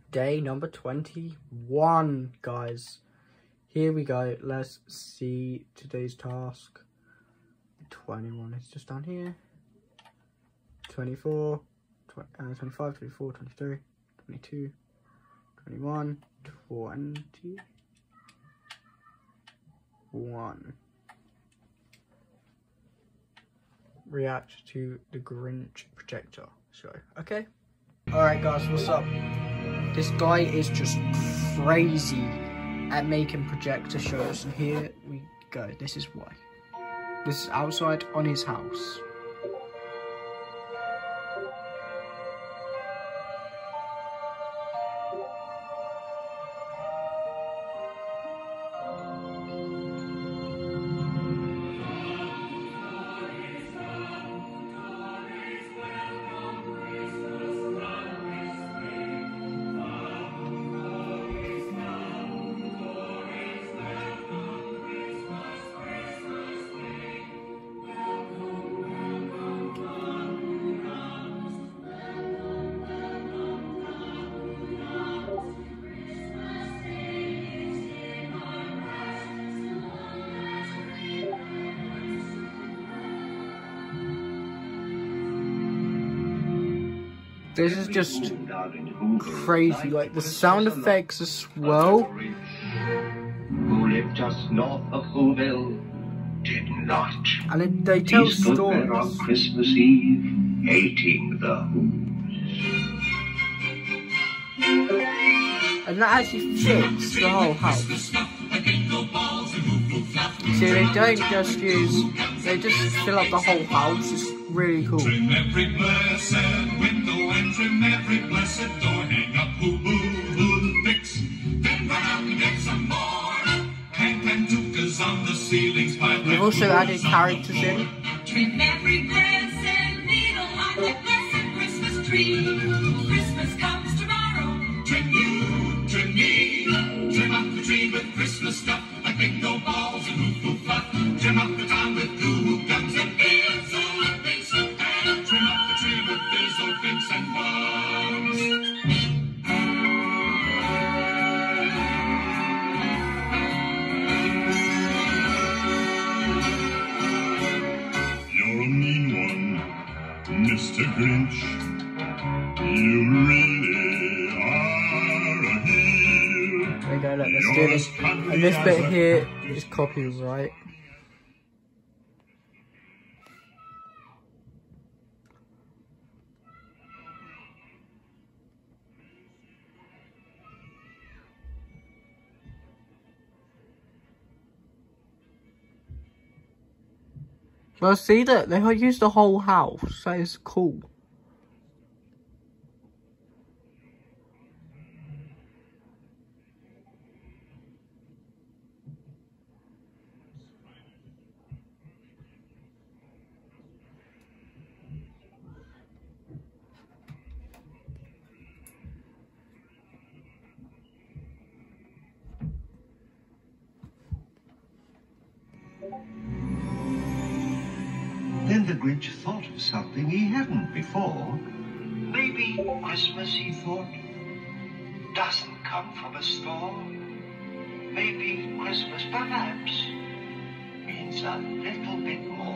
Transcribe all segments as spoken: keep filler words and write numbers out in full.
day number twenty-one, guys. Here we go. Let's see today's task. twenty-one is just down here. twenty-four, twenty, uh, twenty-five, twenty-four, twenty-three, twenty-two, twenty-one, twenty-one. React to the Grinch projector show. Okay. Alright guys, what's up? This guy is just crazy at making projector shows, and here we go. This is why. This is outside on his house. This is just crazy, like the sound effects as well. Who lived just north of Whoville did not. And it, they tell he stood stories. There on Christmas Eve, hating the Whos. And that actually fits the whole house. See, they don't just use, they just fill up the whole house. It's really cool. Trim every blessed window and trim every blessed door. Hang up who boo who fix. Then run out and get some more. Hang pantukas on the ceilings. They've also added characters in. Trim every blessed needle on the blessed Christmas tree. Christmas comes tomorrow. Trim you, trim me. Trim up the tree with Christmas stuff. Like bingo balls and hoo-hoo fluff. Trim up the town with goo-hoo guns and beers. All up things and trim up the tree with bizzle binks and bugs. You're a mean one, Mister Grinch. You really are a heel. There we go, look, let's do this. And this bit here is copyright. Well, see that they used the whole house. That is cool. Then the Grinch thought of something he hadn't before. Maybe Christmas, he thought, doesn't come from a store. Maybe Christmas, perhaps, means a little bit more.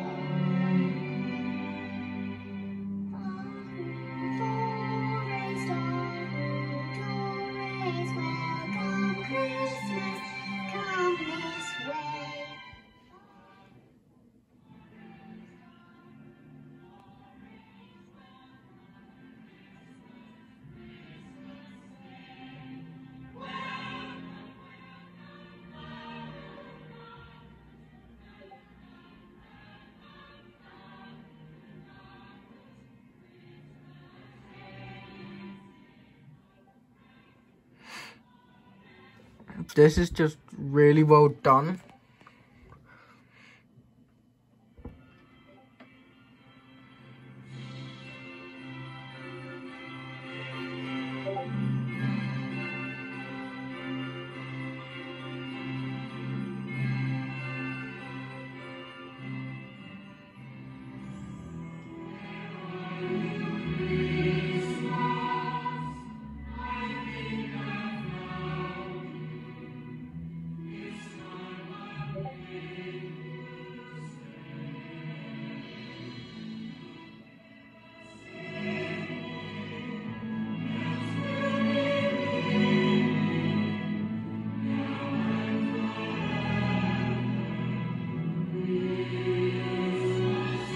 This is just really well done.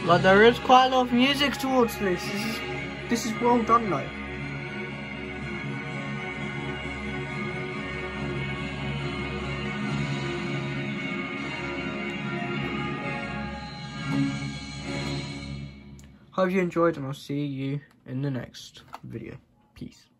Like, there is quite a lot of music towards this. This is, this is well done, though. Hope you enjoyed, and I'll see you in the next video. Peace.